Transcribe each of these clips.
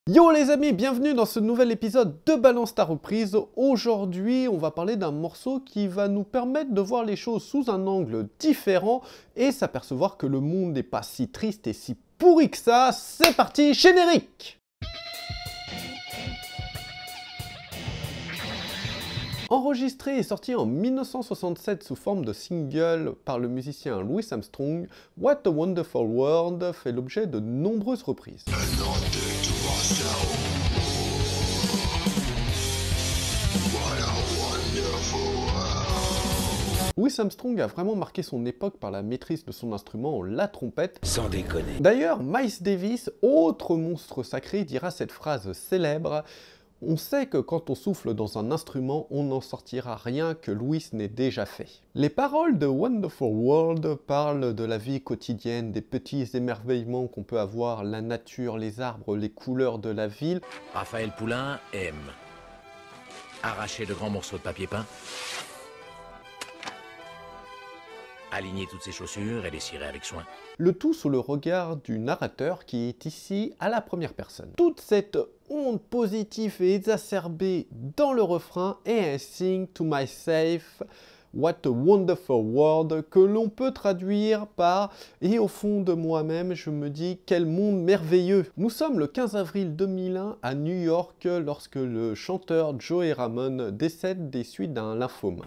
Yo les amis, bienvenue dans ce nouvel épisode de Balance ta reprise. Aujourd'hui, on va parler d'un morceau qui va nous permettre de voir les choses sous un angle différent et s'apercevoir que le monde n'est pas si triste et si pourri que ça. C'est parti, générique! Enregistré et sorti en 1967 sous forme de single par le musicien Louis Armstrong, What a Wonderful World fait l'objet de nombreuses reprises. Louis Armstrong a vraiment marqué son époque par la maîtrise de son instrument, la trompette. Sans déconner. D'ailleurs, Miles Davis, autre monstre sacré, dira cette phrase célèbre: « On sait que quand on souffle dans un instrument, on n'en sortira rien que Louis n'ait déjà fait. » Les paroles de Wonderful World parlent de la vie quotidienne, des petits émerveillements qu'on peut avoir, la nature, les arbres, les couleurs de la ville. Raphaël Poulain aime arracher de grands morceaux de papier peint, aligner toutes ses chaussures et les cirer avec soin. Le tout sous le regard du narrateur qui est ici à la première personne. Toute cette onde positive et exacerbée dans le refrain est un sing to myself, what a wonderful world, que l'on peut traduire par « et au fond de moi-même, je me dis quel monde merveilleux ». Nous sommes le 15 avril 2001 à New York lorsque le chanteur Joey Ramone décède des suites d'un lymphome.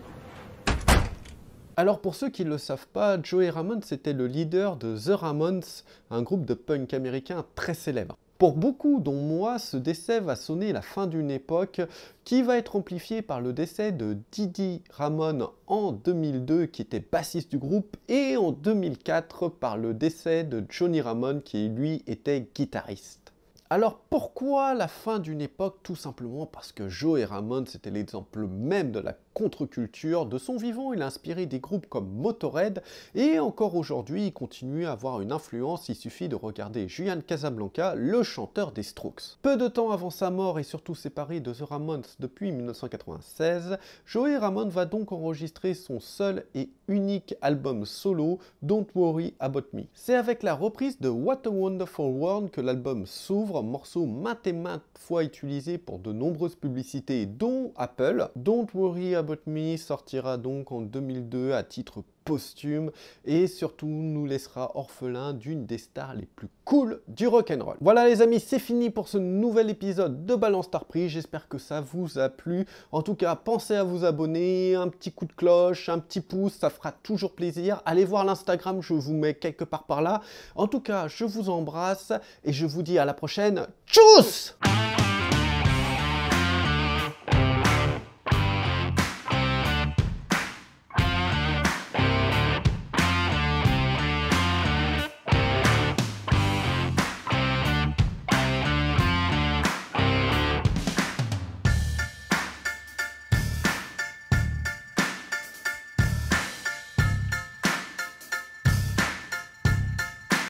Alors pour ceux qui ne le savent pas, Joey Ramone c'était le leader de The Ramones, un groupe de punk américain très célèbre. Pour beaucoup, dont moi, ce décès va sonner la fin d'une époque qui va être amplifiée par le décès de Dee Ramone en 2002 qui était bassiste du groupe et en 2004 par le décès de Johnny Ramone qui lui était guitariste. Alors pourquoi la fin d'une époque? Tout simplement parce que Joey Ramone c'était l'exemple même de la contre-culture. De son vivant, il a inspiré des groupes comme Motörhead et encore aujourd'hui, il continue à avoir une influence. Il suffit de regarder Julian Casablancas, le chanteur des Strokes. Peu de temps avant sa mort et surtout séparé de The Ramones depuis 1996, Joey Ramone va donc enregistrer son seul et unique album solo, Don't Worry About Me. C'est avec la reprise de What a Wonderful World que l'album s'ouvre, morceau maintes et maintes fois utilisé pour de nombreuses publicités dont Apple. Don't Worry About Me sortira donc en 2002 à titre posthume et surtout nous laissera orphelins d'une des stars les plus cool du rock'n'roll. Voilà les amis, c'est fini pour ce nouvel épisode de Balance ta reprise. J'espère que ça vous a plu. En tout cas, pensez à vous abonner, un petit coup de cloche, un petit pouce, ça fera toujours plaisir. Allez voir l'Instagram, je vous mets quelque part par là. En tout cas, je vous embrasse et je vous dis à la prochaine. Tchuss!